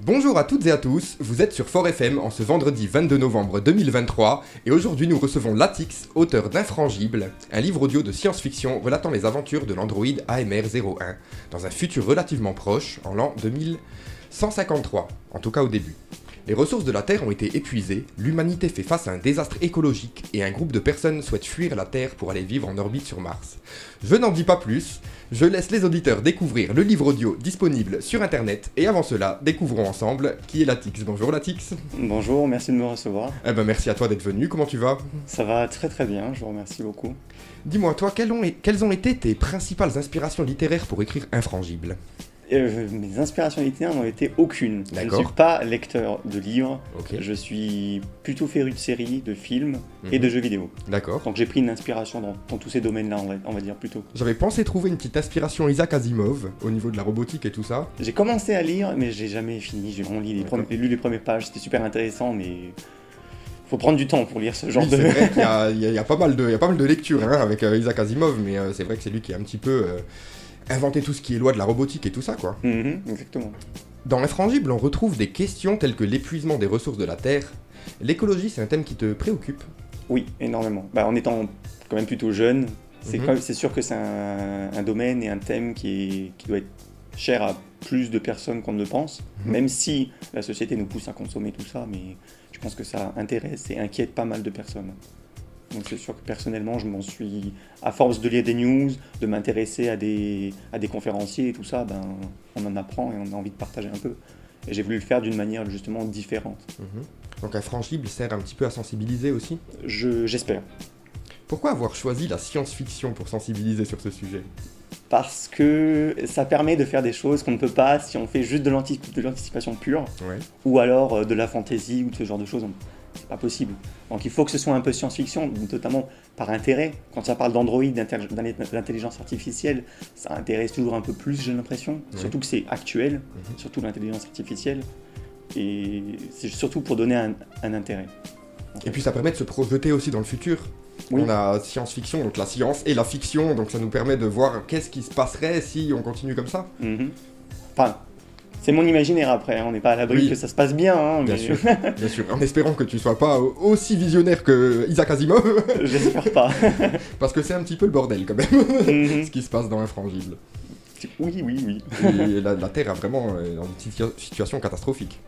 Bonjour à toutes et à tous, vous êtes sur Fort FM en ce vendredi 22 novembre 2023 et aujourd'hui nous recevons Latix, auteur d'Infrangible, un livre audio de science-fiction relatant les aventures de l'android AMR-01 dans un futur relativement proche, en l'an 2153, en tout cas au début. Les ressources de la Terre ont été épuisées, l'humanité fait face à un désastre écologique et un groupe de personnes souhaite fuir la Terre pour aller vivre en orbite sur Mars. Je n'en dis pas plus, je laisse les auditeurs découvrir le livre audio disponible sur internet et avant cela, découvrons ensemble qui est Latix. Bonjour Latix. Bonjour, merci de me recevoir. Merci à toi d'être venu, comment tu vas? Ça va très très bien, je vous remercie beaucoup. Dis-moi, toi, quelles ont été tes principales inspirations littéraires pour écrire Infrangible? Mes inspirations littéraires n'ont été aucune. Je ne suis pas lecteur de livres, Je suis plutôt féru de séries, de films et de jeux vidéo. D'accord. Donc j'ai pris une inspiration dans tous ces domaines-là, on va dire plutôt. J'avais pensé trouver une petite inspiration Isaac Asimov au niveau de la robotique et tout ça. J'ai commencé à lire, mais j'ai jamais fini. J'ai vraiment lu les premières pages, c'était super intéressant, mais faut prendre du temps pour lire ce genre de... C'est vrai qu'il y a pas mal de lectures avec Isaac Asimov, mais c'est vrai que c'est lui qui a un petit peu... inventer tout ce qui est loi de la robotique et tout ça, quoi. Exactement. Dans Infrangible, on retrouve des questions telles que l'épuisement des ressources de la Terre. L'écologie, c'est un thème qui te préoccupe? Oui, énormément. En étant quand même plutôt jeune, c'est sûr que c'est un domaine et un thème qui doit être cher à plus de personnes qu'on ne le pense, même si la société nous pousse à consommer tout ça, mais je pense que ça intéresse et inquiète pas mal de personnes. Donc c'est sûr que personnellement, je m'en suis, à force de lire des news, de m'intéresser à des conférenciers et tout ça, on en apprend et on a envie de partager un peu. Et j'ai voulu le faire d'une manière justement différente. Donc Infrangible sert un petit peu à sensibiliser aussi? J'espère. Pourquoi avoir choisi la science-fiction pour sensibiliser sur ce sujet? Parce que ça permet de faire des choses qu'on ne peut pas si on fait juste de l'anticipation pure, ou alors de la fantaisie ou de ce genre de choses. C'est pas possible. Donc il faut que ce soit un peu science-fiction, notamment par intérêt. Quand ça parle d'Android, d'intelligence artificielle, ça intéresse toujours un peu plus, j'ai l'impression. Surtout que c'est actuel, surtout l'intelligence artificielle. Et c'est surtout pour donner un intérêt. Et puis ça permet de se projeter aussi dans le futur. Oui. On a science-fiction, donc la science et la fiction, donc ça nous permet de voir qu'est-ce qui se passerait si on continue comme ça. Enfin, c'est mon imaginaire après, on n'est pas à l'abri que ça se passe bien. Bien sûr, bien sûr, en espérant que tu sois pas aussi visionnaire que Isaac Asimov. J'espère pas. Parce que c'est un petit peu le bordel quand même, ce qui se passe dans Infrangible. Oui. Et la Terre est vraiment dans une situation catastrophique.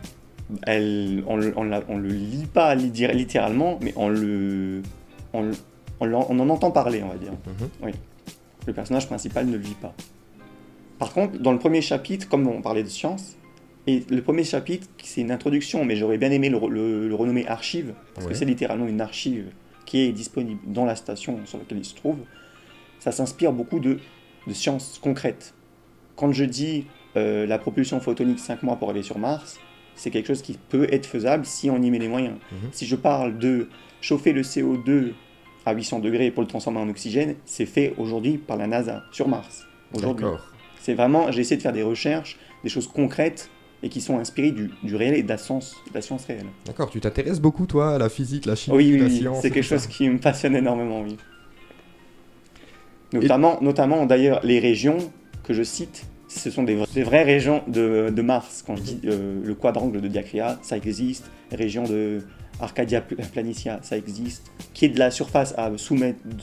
On le lit pas littéralement, mais on en entend parler, on va dire. Oui. Le personnage principal ne le vit pas. Par contre, dans le premier chapitre, comme on parlait de science, et le premier chapitre, c'est une introduction, mais j'aurais bien aimé le renommer archive, parce que c'est littéralement une archive qui est disponible dans la station sur laquelle il se trouve. Ça s'inspire beaucoup de sciences concrètes. Quand je dis la propulsion photonique 5 mois pour aller sur Mars, c'est quelque chose qui peut être faisable si on y met les moyens. Si je parle de chauffer le CO2 à 800 degrés pour le transformer en oxygène, c'est fait aujourd'hui par la NASA sur Mars. Aujourd'hui. C'est vraiment, j'ai essayé de faire des recherches, des choses concrètes et qui sont inspirées du réel et de la science réelle. D'accord, tu t'intéresses beaucoup toi à la physique, la chimie, la science? C'est quelque chose qui me passionne énormément, oui. Notamment d'ailleurs, les régions que je cite, ce sont des vraies régions de Mars. Quand je dis le quadrangle de Diacria, ça existe. Région de Arcadia Planitia, ça existe. Qui est de la surface à sous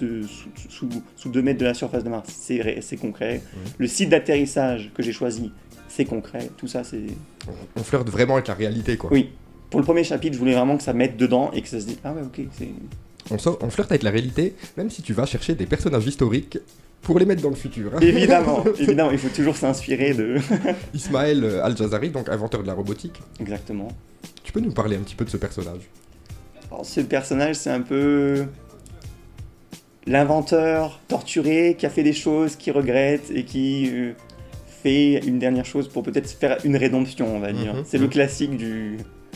2 mètres de la surface de Mars, c'est concret. Le site d'atterrissage que j'ai choisi, c'est concret. Tout ça, c'est... On flirte vraiment avec la réalité, quoi. Oui. Pour le premier chapitre, je voulais vraiment que ça mette dedans et que ça se dise « Ah ouais, ok, c'est... » On flirte avec la réalité, même si tu vas chercher des personnages historiques pour les mettre dans le futur. Évidemment, il faut toujours s'inspirer de... Ismaël Al-Jazari, donc inventeur de la robotique. Exactement. Tu peux nous parler un petit peu de ce personnage? Alors, ce personnage, c'est un peu l'inventeur torturé qui a fait des choses, qui regrette et qui fait une dernière chose pour peut-être faire une rédemption, on va dire. C'est le classique du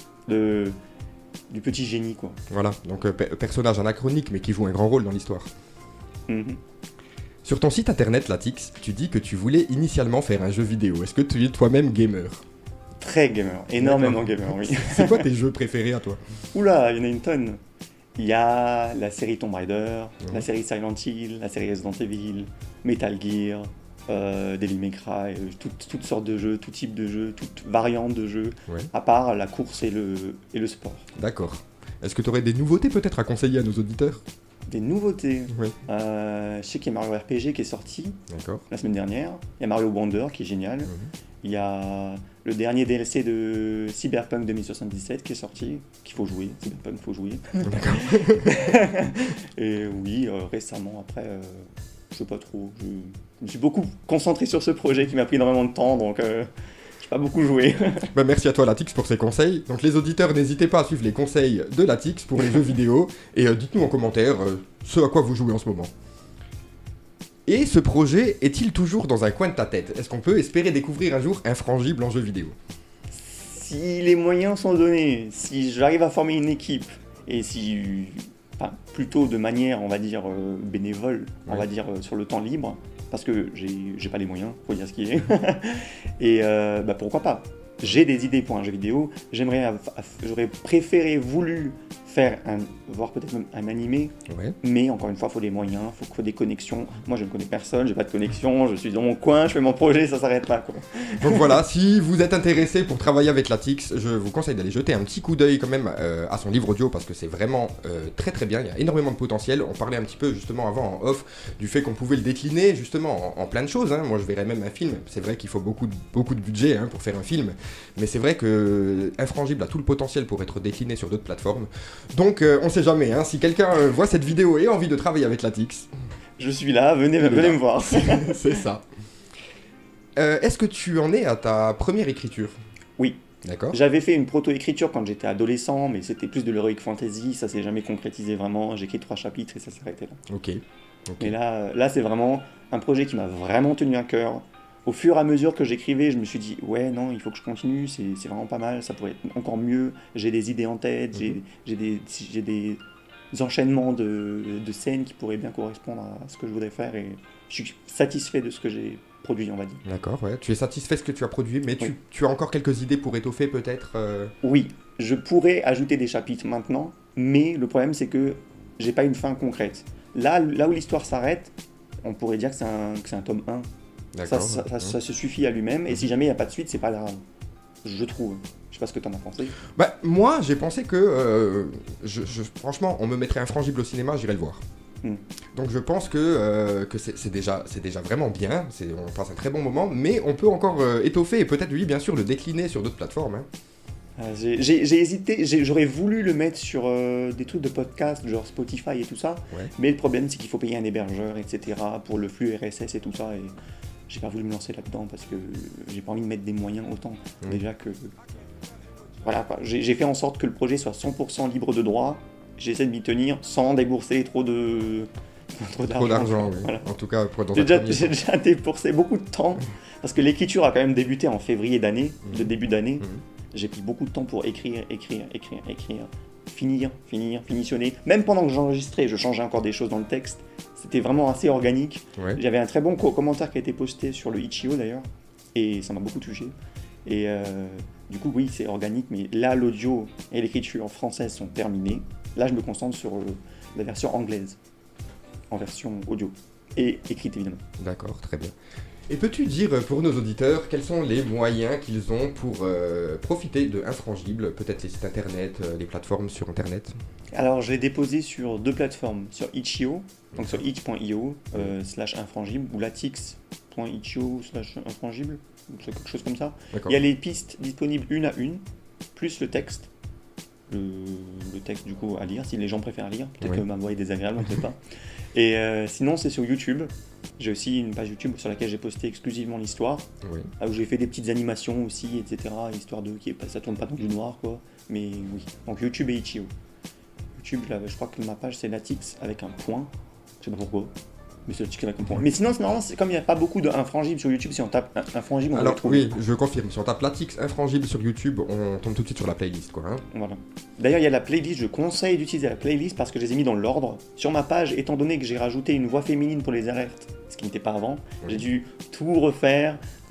petit génie, quoi. Voilà, donc personnage anachronique mais qui joue un grand rôle dans l'histoire. Sur ton site internet Latix, tu dis que tu voulais initialement faire un jeu vidéo. Est-ce que tu es toi-même gamer? Très gamer, énormément gamer, oui. C'est quoi tes jeux préférés à toi? Oula, il y en a une tonne. Il y a la série Tomb Raider, la série Silent Hill, la série Resident Evil, Metal Gear, Devil May Cry, toutes sortes de jeux, tout type de jeux, toutes variantes de jeux, Ouais. à part la course et le sport. D'accord. Est-ce que tu aurais des nouveautés peut-être à conseiller à nos auditeurs? Des nouveautés. Oui. Je sais qu'il y a Mario RPG qui est sorti D'accord. la semaine dernière. Il y a Mario Wonder qui est génial. Il y a le dernier DLC de Cyberpunk 2077 qui est sorti, qu'il faut jouer. Cyberpunk, faut jouer. D'accord. Et oui, récemment, après, je sais pas trop. Je me suis beaucoup concentré sur ce projet qui m'a pris énormément de temps, donc j'ai pas beaucoup joué. Bah, merci à toi Latix pour ces conseils. Donc les auditeurs, n'hésitez pas à suivre les conseils de Latix pour les jeux vidéo et dites-nous en commentaire ce à quoi vous jouez en ce moment. Et ce projet est-il toujours dans un coin de ta tête? Est-ce qu'on peut espérer découvrir un jour Infrangible en jeu vidéo? Si les moyens sont donnés, si j'arrive à former une équipe, et si, enfin, plutôt de manière, on va dire, bénévole, on va dire, sur le temps libre, parce que j'ai pas les moyens, faut dire ce qui est, et bah, pourquoi pas. J'ai des idées pour un jeu vidéo, j'aurais voulu faire voire peut-être même un animé, mais encore une fois, il faut des moyens, il faut des connexions. Moi, je ne connais personne, j'ai pas de connexion, je suis dans mon coin, je fais mon projet, ça s'arrête pas, quoi. Donc voilà, si vous êtes intéressé pour travailler avec Latix, je vous conseille d'aller jeter un petit coup d'œil quand même à son livre audio parce que c'est vraiment très très bien, il y a énormément de potentiel. On parlait un petit peu justement avant en off du fait qu'on pouvait le décliner justement en plein de choses, hein. Moi je verrais même un film, c'est vrai qu'il faut beaucoup de budget pour faire un film, mais c'est vrai que Infrangible a tout le potentiel pour être décliné sur d'autres plateformes. Donc on sait jamais, si quelqu'un voit cette vidéo et a envie de travailler avec Latix, je suis là, venez me voir. C'est ça. Est-ce que tu en es à ta première écriture? Oui. D'accord. J'avais fait une proto-écriture quand j'étais adolescent, mais c'était plus de l'heroic fantasy, ça s'est jamais concrétisé vraiment, j'ai écrit 3 chapitres et ça s'est arrêté là. Ok. Mais là c'est vraiment un projet qui m'a vraiment tenu à cœur. Au fur et à mesure que j'écrivais, je me suis dit, ouais, non, il faut que je continue, c'est vraiment pas mal, ça pourrait être encore mieux, j'ai des idées en tête, j'ai des enchaînements de scènes qui pourraient bien correspondre à ce que je voudrais faire, et je suis satisfait de ce que j'ai produit, on va dire. D'accord, ouais. Tu es satisfait de ce que tu as produit, mais tu as encore quelques idées pour étoffer peut-être Oui, je pourrais ajouter des chapitres maintenant, mais le problème c'est que j'ai pas une fin concrète. Là où l'histoire s'arrête, on pourrait dire que c'est un tome 1. Ça se suffit à lui-même, et si jamais il n'y a pas de suite, c'est pas grave. Je trouve. Je sais pas ce que tu en as pensé. Bah, moi, j'ai pensé que, franchement, on me mettrait Infrangible au cinéma, j'irais le voir. Donc je pense que c'est déjà vraiment bien, on passe un très bon moment, mais on peut encore étoffer et peut-être, oui, bien sûr, le décliner sur d'autres plateformes. J'ai hésité, j'aurais voulu le mettre sur des trucs de podcast, genre Spotify et tout ça, mais le problème c'est qu'il faut payer un hébergeur, etc., pour le flux RSS et tout ça, et j'ai pas voulu me lancer là-dedans parce que j'ai pas envie de mettre des moyens autant. Déjà que... Voilà, quoi. J'ai fait en sorte que le projet soit 100% libre de droit, j'essaie de m'y tenir sans débourser trop d'argent. Oui. Voilà. En tout cas, j'ai déjà déboursé beaucoup de temps, parce que l'écriture a quand même débuté en février d'année, de début d'année. J'ai pris beaucoup de temps pour écrire, finitionner. Même pendant que j'enregistrais, je changeais encore des choses dans le texte. C'était vraiment assez organique. J'avais un très bon commentaire qui a été posté sur le Itch.io d'ailleurs, et ça m'a beaucoup touché. Et du coup, oui, c'est organique, mais là, l'audio et l'écriture française sont terminés. Là, je me concentre sur la version anglaise, en version audio, et écrite évidemment. D'accord, très bien. Et peux-tu dire pour nos auditeurs quels sont les moyens qu'ils ont pour profiter de Infrangible, peut-être les sites internet, les plateformes sur internet? Alors j'ai déposé sur 2 plateformes, sur Itch.io, donc sur itch.io /infrangible ou latix.itch.io /infrangible, quelque chose comme ça. Il y a les pistes disponibles une à une, plus le texte. Le texte du coup à lire, si les gens préfèrent lire, peut-être que ma voix est désagréable, on ne sait pas. Et sinon c'est sur YouTube. J'ai aussi une page YouTube sur laquelle j'ai posté exclusivement l'histoire, où j'ai fait des petites animations aussi, etc. Histoire de ça tourne pas dans du noir, quoi. Mais oui, donc YouTube et Itch.io. YouTube, là, je crois que ma page c'est Latix avec un point, je sais pas pourquoi. Mais c'est Latix avec un point. Mais sinon, c'est comme il n'y a pas beaucoup d'Infrangible sur YouTube, si on tape Infrangible, on va le trouver. Oui, je confirme. Si on tape Latix Infrangible sur YouTube, on tombe tout de suite sur la playlist, quoi. Voilà. D'ailleurs, il y a la playlist, je conseille d'utiliser la playlist parce que je les ai mis dans l'ordre. Sur ma page, étant donné que j'ai rajouté une voix féminine pour les alertes, ce qui n'était pas avant, j'ai dû tout refaire,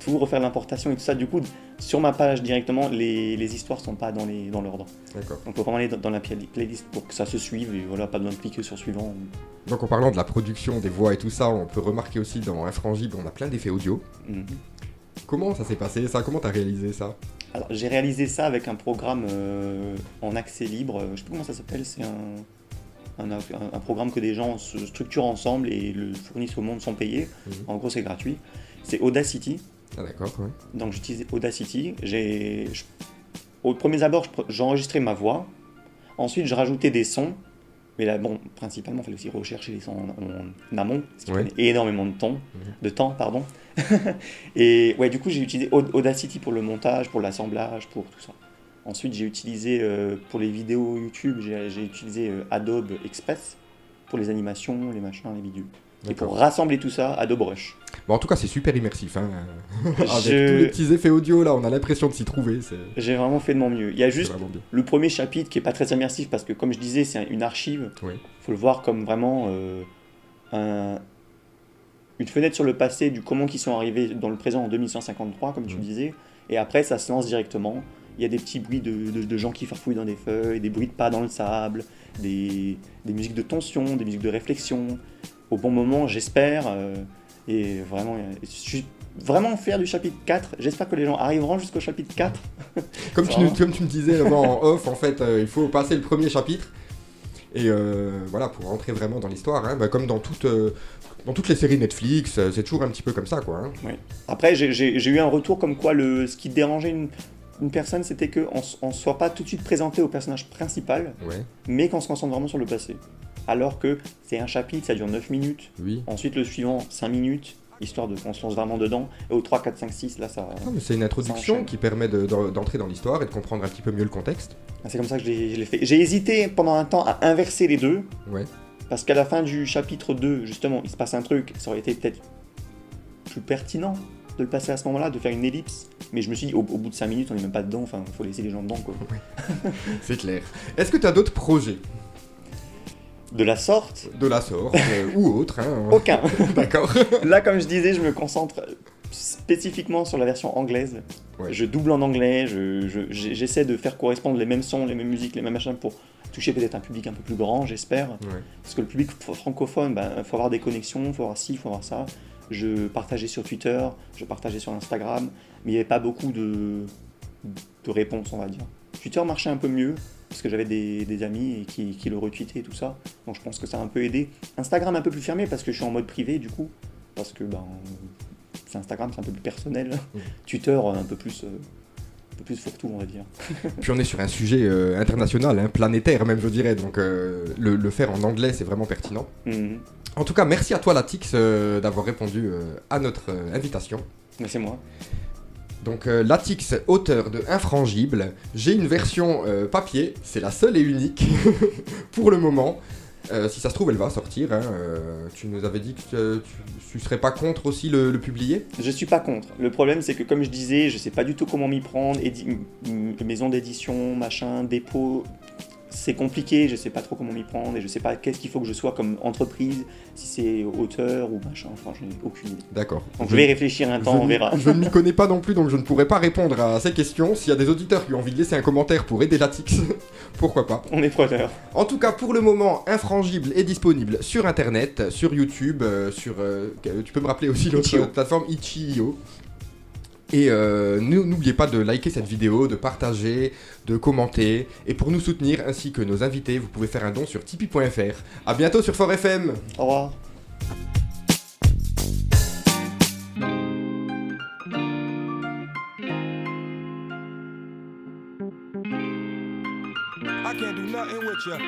tout refaire l'importation et tout ça. Du coup, sur ma page directement, les histoires sont pas dans l'ordre. D'accord. Donc, il faut vraiment aller dans la playlist pour que ça se suive et voilà, pas besoin de cliquer sur suivant. Donc en parlant de la production, des voix et tout ça, on peut remarquer aussi dans Infrangible, on a plein d'effets audio. Comment ça s'est passé ça? Comment t'as réalisé ça? Alors, j'ai réalisé ça avec un programme en accès libre. Je sais plus comment ça s'appelle. C'est un programme que des gens se structurent ensemble et le fournissent au monde sans payer. En gros, c'est gratuit. C'est Audacity. Ah d'accord, ouais. Donc j'utilisais Audacity. Au premier abord, j'enregistrais ma voix. Ensuite, je rajoutais des sons. Mais là, bon, principalement, il fallait aussi rechercher les sons en amont, ce qui prenait énormément de temps. Et ouais, du coup, j'ai utilisé Audacity pour le montage, pour l'assemblage, pour tout ça. Ensuite, j'ai utilisé, pour les vidéos YouTube, j'ai utilisé Adobe Express pour les animations, les machins, les bidules. Et pour rassembler tout ça, Adobe Rush. Bon, en tout cas, c'est super immersif. Avec tous les petits effets audio, là, on a l'impression de s'y trouver. J'ai vraiment fait de mon mieux. Il y a juste le premier chapitre qui n'est pas très immersif parce que, comme je disais, c'est une archive. Il faut le voir comme vraiment une fenêtre sur le passé du comment ils sont arrivés dans le présent en 2153, comme tu disais. Et après, ça se lance directement. Il y a des petits bruits de gens qui farfouillent dans des feuilles, des bruits de pas dans le sable, des musiques de tension, des musiques de réflexion. Au bon moment, j'espère. Et vraiment, je suis vraiment fier du chapitre 4. J'espère que les gens arriveront jusqu'au chapitre 4. Comme tu me disais avant en off, en fait, il faut passer le premier chapitre. Et voilà, pour rentrer vraiment dans l'histoire, hein, comme dans toutes les séries Netflix, c'est toujours un petit peu comme ça, quoi. Hein. Oui. Après, j'ai eu un retour comme quoi ce qui dérangeait une personne, c'était qu'on ne soit pas tout de suite présenté au personnage principal, mais qu'on se concentre vraiment sur le passé. Alors que c'est un chapitre, ça dure 9 minutes. Ensuite, le suivant, 5 minutes, histoire qu'on se lance vraiment dedans. Et au 3, 4, 5, 6, là, ça... Non, mais c'est une introduction qui permet d'entrer dans l'histoire et de comprendre un petit peu mieux le contexte. C'est comme ça que je l'ai fait. J'ai hésité pendant un temps à inverser les deux. Parce qu'à la fin du chapitre 2, justement, il se passe un truc. Ça aurait été peut-être plus pertinent de le passer à ce moment-là, de faire une ellipse. Mais je me suis dit, au bout de 5 minutes, on n'est même pas dedans. Enfin, il faut laisser les gens dedans, quoi. C'est clair. Est-ce que tu as d'autres projets ? De la sorte ou autre. Hein. Aucun. D'accord. Là, comme je disais, je me concentre spécifiquement sur la version anglaise. Je double en anglais, j'essaie de faire correspondre les mêmes sons, les mêmes musiques, les mêmes machins pour toucher peut-être un public un peu plus grand, j'espère. Parce que le public francophone, faut avoir des connexions, faut avoir ci, faut avoir ça. Je partageais sur Twitter, je partageais sur Instagram, mais il n'y avait pas beaucoup de réponses, on va dire. Twitter marchait un peu mieux, parce que j'avais des amis qui le retweetaient et tout ça. Donc je pense que ça a un peu aidé. Instagram un peu plus fermé, parce que je suis en mode privé, du coup. Parce que c'est Instagram, c'est un peu plus personnel. Twitter, un peu plus fourre-tout, on va dire. Puis on est sur un sujet international, hein, planétaire même, je dirais. Donc le faire en anglais, c'est vraiment pertinent. En tout cas, merci à toi, Latix, d'avoir répondu à notre invitation. C'est moi. Donc Latix, auteur de Infrangible. J'ai une version papier, c'est la seule et unique pour le moment. Si ça se trouve, elle va sortir. Hein. Tu nous avais dit que tu serais pas contre aussi le publier ? Je suis pas contre. Le problème, c'est que comme je disais, je sais pas du tout comment m'y prendre. Maison d'édition, machin, dépôt, c'est compliqué. Je sais pas trop comment m'y prendre et je sais pas qu'est-ce qu'il faut que je sois comme entreprise, si c'est auteur ou machin. Enfin, je n'ai aucune idée. D'accord. Donc je vais réfléchir un temps, on verra. Je ne m'y connais pas non plus, donc je ne pourrai pas répondre à ces questions. S'il y a des auditeurs qui ont envie de laisser un commentaire pour aider Latix, pourquoi pas. On est preneurs. En tout cas, pour le moment, Infrangible est disponible sur Internet, sur YouTube, tu peux me rappeler aussi l'autre plateforme, Itch.io. Et n'oubliez pas de liker cette vidéo, de partager, de commenter. Et pour nous soutenir, ainsi que nos invités, vous pouvez faire un don sur tipeee.fr. A bientôt sur Fort FM. Au revoir. I can't do nothing with you.